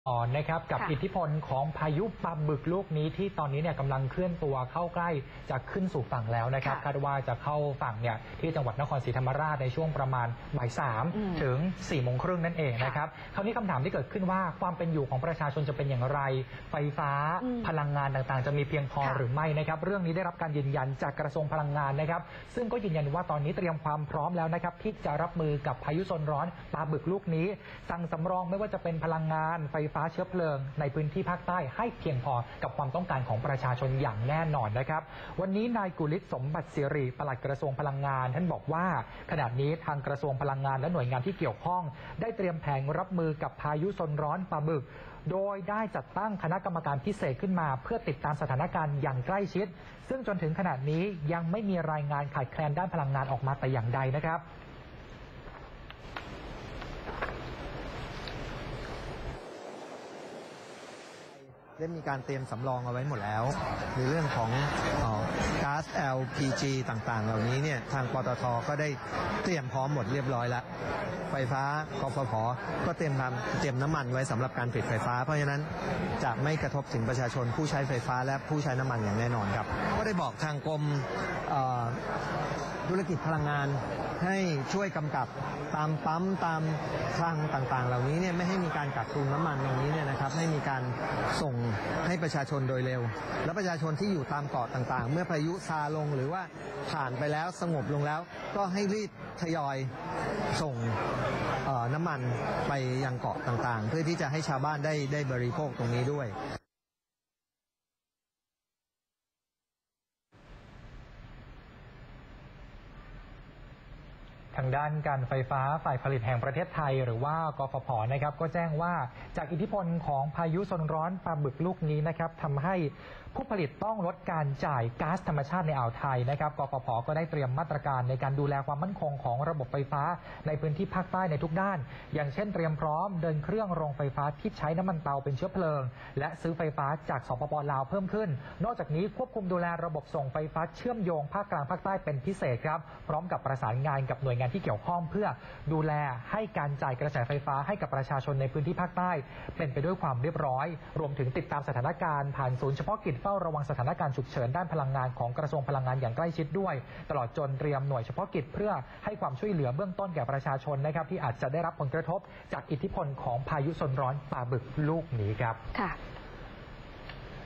นะครับกับอิทธิพลของพายุปลาบึกลูกนี้ที่ตอนนี้เนี่ยกำลังเคลื่อนตัวเข้าใกล้จะขึ้นสู่ฝั่งแล้วนะครับคาดว่าจะเข้าฝั่งเนี่ยที่จังหวัดนครศรีธรรมราชในช่วงประมาณบ่าย3 ถึง 4 โมงครึ่งนั่นเองนะครับคราวนี้คำถามที่เกิดขึ้นว่าความเป็นอยู่ของประชาชนจะเป็นอย่างไรไฟฟ้าพลังงานต่างๆจะมีเพียงพอหรือไม่นะครับเรื่องนี้ได้รับการยืนยันจากกระทรวงพลังงานนะครับซึ่งก็ยืนยันว่าตอนนี้เตรียมความพร้อมแล้วนะครับที่จะรับมือกับพายุโซนร้อนปลาบึกลูกนี้สั่งสำรองไม่ว่าจะเป็นพลังงานไฟฟ้าเชื้อเพลิงในพื้นที่ภาคใต้ให้เพียงพอกับความต้องการของประชาชนอย่างแน่นอนนะครับวันนี้นายกุลิศสมบัติสิริปลัดกระทรวงพลังงานท่านบอกว่าขณะนี้ทางกระทรวงพลังงานและหน่วยงานที่เกี่ยวข้องได้เตรียมแผนรับมือกับพายุโซนร้อนปลาบึกโดยได้จัดตั้งคณะกรรมการพิเศษขึ้นมาเพื่อติดตามสถานการณ์อย่างใกล้ชิดซึ่งจนถึงขณะนี้ยังไม่มีรายงานขาดแคลนด้านพลังงานออกมาแต่อย่างใดนะครับได้มีการเตรียมสำรองเอาไว้หมดแล้วในเรื่องของก๊าซ LPG ต่างๆเหล่านี้เนี่ยทางปตท.ก็ได้เตรียมพร้อมหมดเรียบร้อยแล้วไฟฟ้ากฟผ.ก็เตรียมน้ำมันไว้สำหรับการผลิตไฟฟ้าเพราะฉะนั้นจะไม่กระทบถึงประชาชนผู้ใช้ไฟฟ้าและผู้ใช้น้ำมันอย่างแน่นอนครับก็ได้บอกทางกรมธุรกิจพลังงานให้ช่วยกำกับตามปั๊มตามคลังต่างๆเหล่านี้เนี่ยไม่ให้มีการกักตุนน้ำมันตรงนี้เนี่ยนะครับให้มีการส่งให้ประชาชนโดยเร็วและประชาชนที่อยู่ตามเกาะต่างๆเมื่อพายุซาลงหรือว่าผ่านไปแล้วสงบลงแล้วก็ให้รีบทยอยส่งน้ำมันไปยังเกาะต่างๆเพื่อที่จะให้ชาวบ้านได้บริโภคตรงนี้ด้วยทางด้านการไฟฟ้าฝ่ายผลิตแห่งประเทศไทยหรือว่ากฟผ.นะครับก็แจ้งว่าจากอิทธิพลของพายุโซนร้อนปลาบึกลูกนี้นะครับทำให้ผู้ผลิตต้องลดการจ่ายก๊าซธรรมชาติในอ่าวไทยนะครับกฟผ.ก็ได้เตรียมมาตรการในการดูแลความมั่นคงของระบบไฟฟ้าในพื้นที่ภาคใต้ในทุกด้านอย่างเช่นเตรียมพร้อมเดินเครื่องโรงไฟฟ้าที่ใช้น้ำมันเตาเป็นเชื้อเพลิงและซื้อไฟฟ้าจากสปป.ลาวเพิ่มขึ้นนอกจากนี้ควบคุมดูแลระบบส่งไฟฟ้าเชื่อมโยงภาคกลางภาคใต้เป็นพิเศษครับพร้อมกับประสานงานกับหน่วยงานที่เกี่ยวข้องเพื่อดูแลให้การจ่ายกระแสไฟฟ้าให้กับประชาชนในพื้นที่ภาคใต้เป็นไปด้วยความเรียบร้อยรวมถึงติดตามสถานการณ์ผ่านศูนย์เฉพาะกิจเฝ้าระวังสถานการณ์ฉุกเฉินด้านพลังงานของกระทรวงพลังงานอย่างใกล้ชิดด้วยตลอดจนเตรียมหน่วยเฉพาะกิจเพื่อให้ความช่วยเหลือเบื้องต้นแก่ประชาชนนะครับที่อาจจะได้รับผลกระทบจากอิทธิพลของพายุโซนร้อนปลาบึกลูกนี้ครับ